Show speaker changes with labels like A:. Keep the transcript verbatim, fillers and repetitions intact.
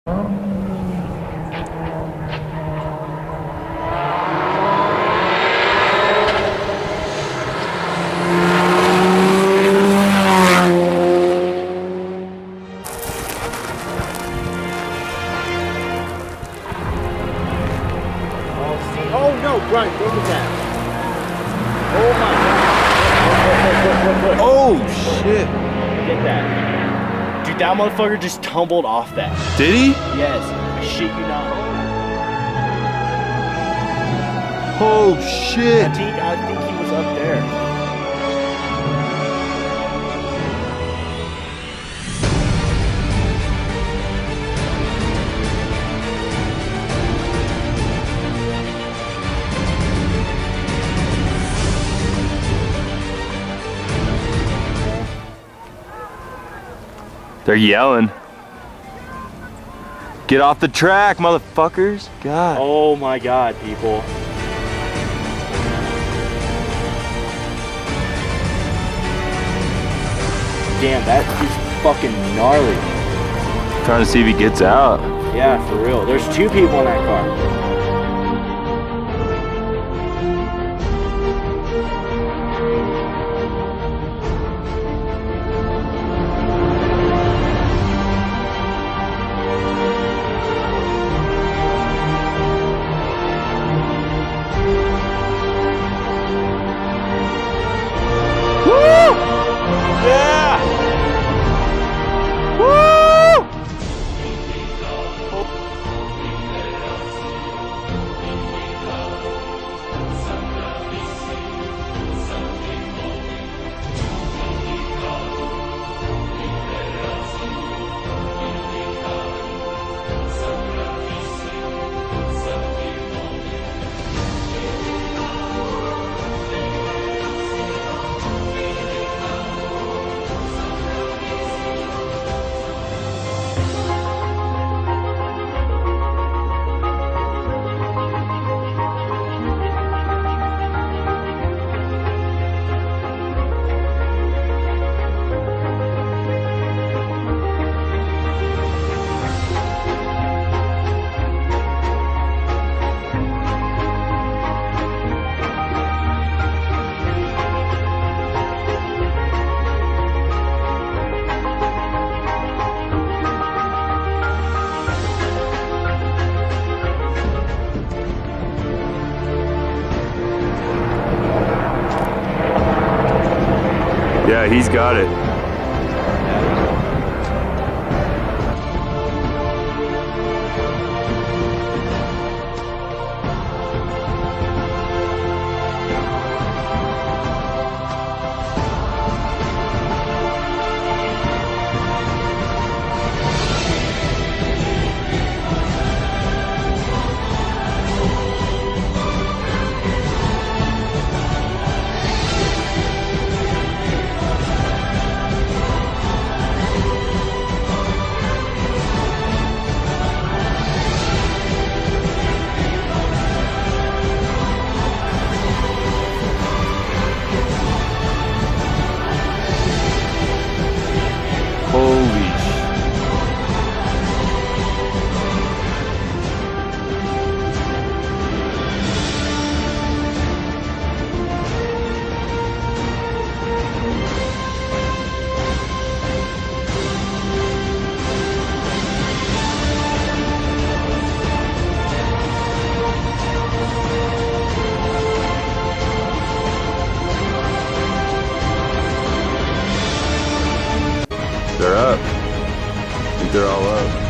A: Oh no, Brian, look at that. Oh my god.
B: Oh shit.
A: Get that. Dude, that motherfucker just tumbled off that.
B: Did he?
A: Yes. I shit you not.
B: Oh shit.
A: I think, I think he was up there.
B: They're yelling. Get off the track, motherfuckers. God.
A: Oh my god, people. Damn, that is fucking gnarly.
B: Trying to see if he gets out.
A: Yeah, for real. There's two people in that car.
B: Yeah! Woo! Yeah, he's got it. Holy They're up. I think they're all up.